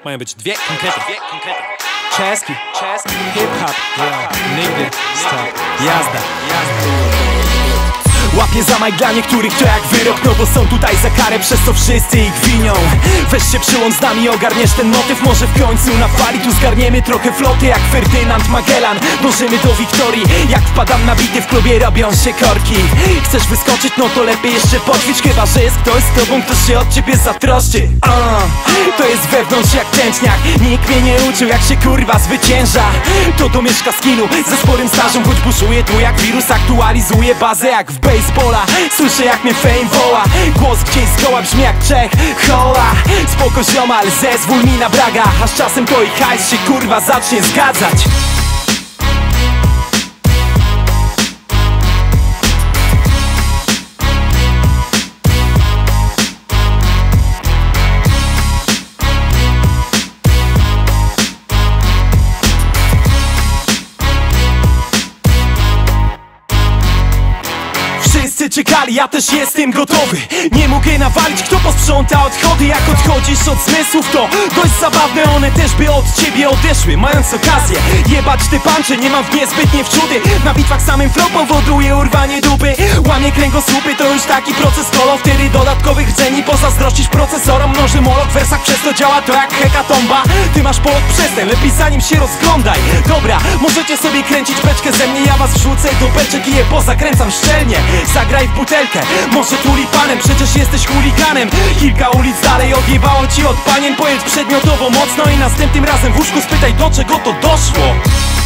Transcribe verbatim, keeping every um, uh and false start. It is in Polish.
Mają być dwie konkrety, dwie konkrety. Czeski, czeski, hip-hop, yeah. Nigdy stop, jazda, jazda. Łapię zamaj dla niektórych to jak wyrok, no bo są tutaj za karę, przez co wszyscy ich winią. Weź się przyłącz z nami, ogarniesz ten motyw, może w końcu na fali tu zgarniemy trochę floty jak Ferdynand Magellan. Dążymy do wiktorii, jak wpadam na bity w klubie robią się korki. Chcesz wyskoczyć, no to lepiej jeszcze poćwicz, chyba że jest ktoś z tobą, kto się od ciebie zatroszczy. uh, To jest wewnątrz jak tęczniak, nikt mnie nie uczył jak się kurwa zwycięża. To domieszka skillu ze sporym stażem, choć buszuje tu jak wirus, aktualizuje bazę jak w base. Słyszę jak mnie fame woła, głos gdzieś z koła brzmi jak Czech. Hola, spoko ziomal, zezwól mi na braga, a z czasem to i hajs się kurwa zacznie zgadzać. Wszyscy czekali, ja też jestem gotowy. Nie mogę nawalić, kto posprząta odchody. Jak odchodzisz od zmysłów, to dość zabawne, one też by od ciebie odeszły. Mając okazję jebać te pancze, nie mam w nie zbytnie wczudy. Na bitwach samym flow powoduje urwanie dupy. Łamie kręgosłupy, to już taki proces kolo. Wtedy dodatkowych rdzeni pozazdrościsz procesorom. Mnoży molok w wersach, przez to działa to jak hekatomba. Ty masz polot przestań, lepiej zanim się rozglądaj. Dobra, możecie sobie kręcić beczkę ze mnie, ja was wrzucę do beczek i je pozakręcam szczelnie. Zagraj w butelkę, może tulipanem, przecież jesteś chuliganem. Kilka ulic dalej odjebało ci od panien. Pojedź przedmiotowo mocno i następnym razem w łóżku spytaj, do czego to doszło.